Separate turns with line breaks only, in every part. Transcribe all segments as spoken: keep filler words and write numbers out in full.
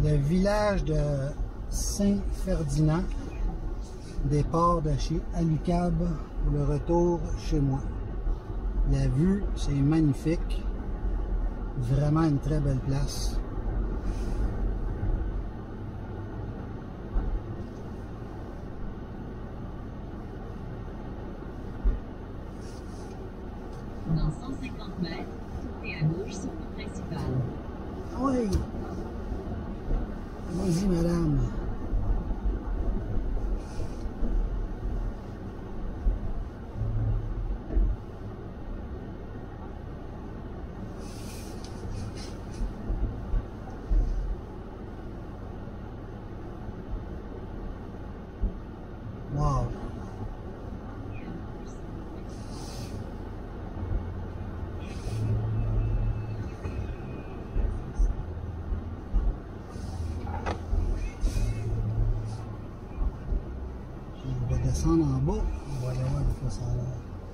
le village de Saint-Ferdinand, départ de chez Alucab pour le retour chez moi. La vue, c'est magnifique. Vraiment une très belle place.
Dans cent cinquante mètres, tournez à gauche sur le principal.
Oui. Vas-y, madame. Wow. On va descendre en bas, on va aller voir de quoi ça a l'air.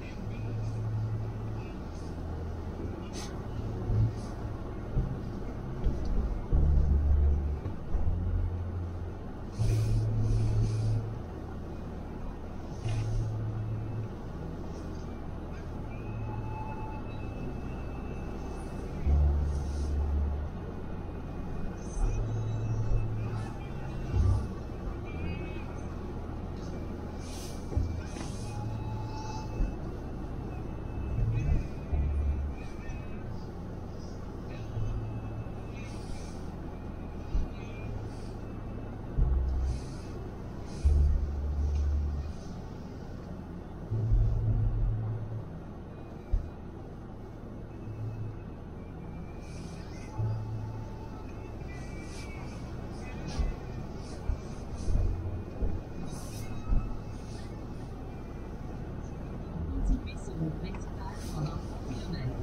Continuez sur le principal pendant trois kilomètres.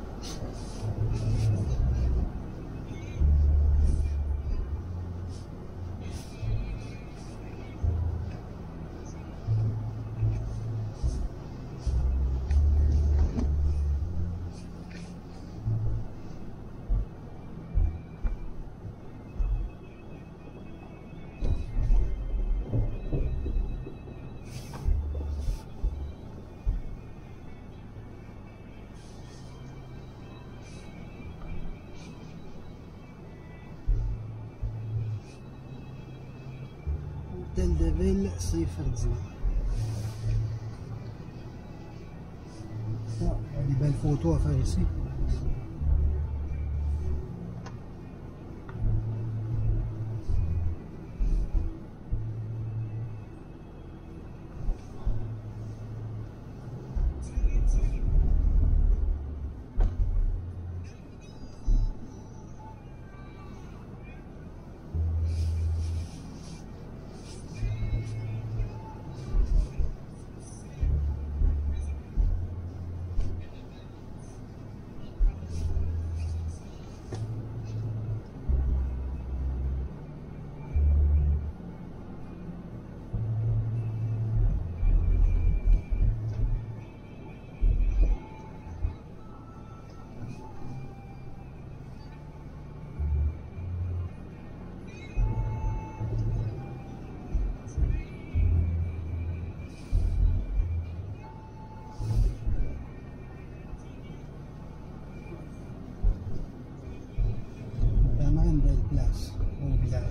Hôtel de Ville Saint-Ferdinand. Oh, il y a des belles photos à faire ici. Vraiment une belle place au village.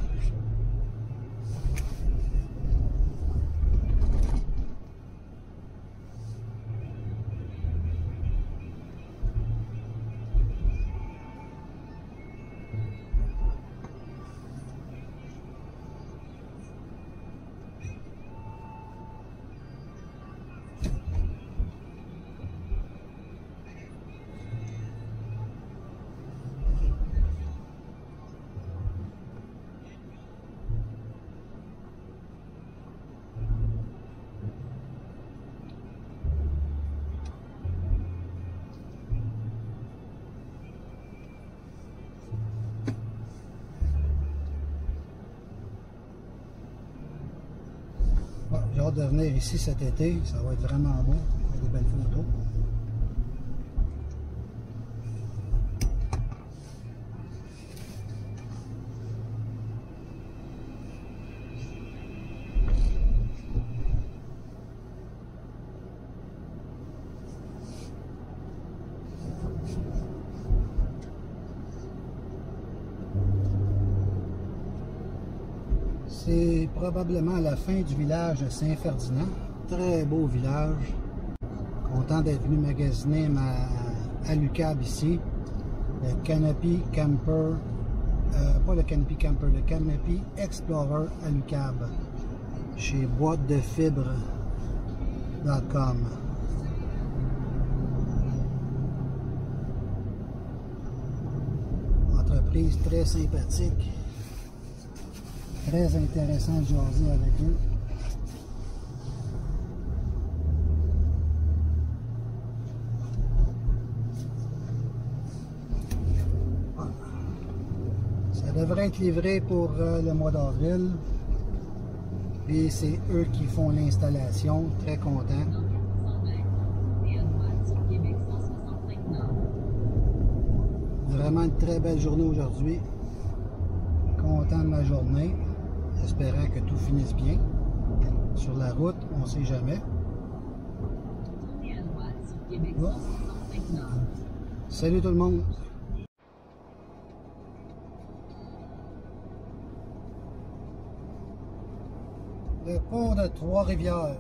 Bon, j'ai hâte de venir ici cet été, ça va être vraiment beau, il y a des belles photos. C'est probablement la fin du village de Saint-Ferdinand. Très beau village. Content d'être venu magasiner ma Alucab ici. Le Canopy Camper, euh, pas le Canopy Camper, le Canopy Explorer Alucab chez boîte de fibre point com. Entreprise très sympathique. Très intéressant de jaser avec eux. Ça devrait être livré pour euh, le mois d'avril. Et c'est eux qui font l'installation. Très content. Vraiment une très belle journée aujourd'hui. Content de ma journée. Espérant que tout finisse bien. Sur la route, on ne sait jamais. Oh. Salut tout le monde. Le pont de Trois-Rivières.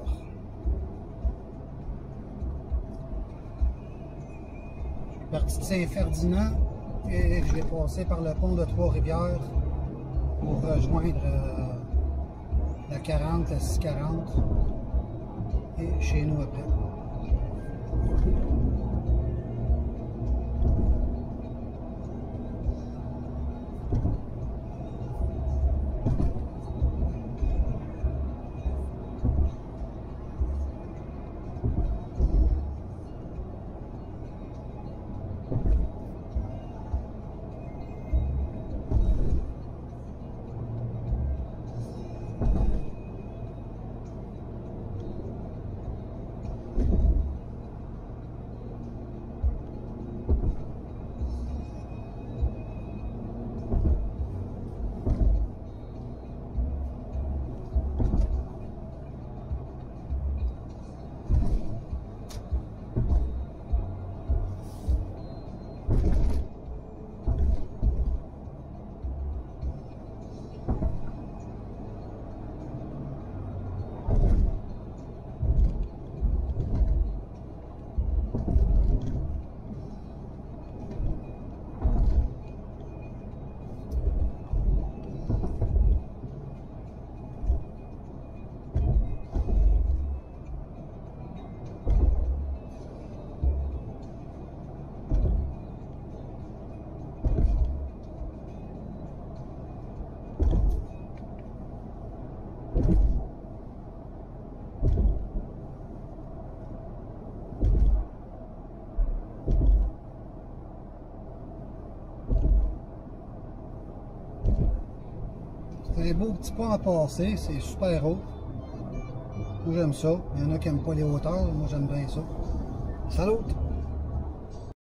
Je suis parti de Saint-Ferdinand et je vais passer par le pont de Trois-Rivières pour rejoindre euh, la quarante, la six quarante et chez nous après. C'est un beau petit pont à passer, c'est super haut. Moi j'aime ça. Il y en a qui n'aiment pas les hauteurs, moi j'aime bien ça. Salut!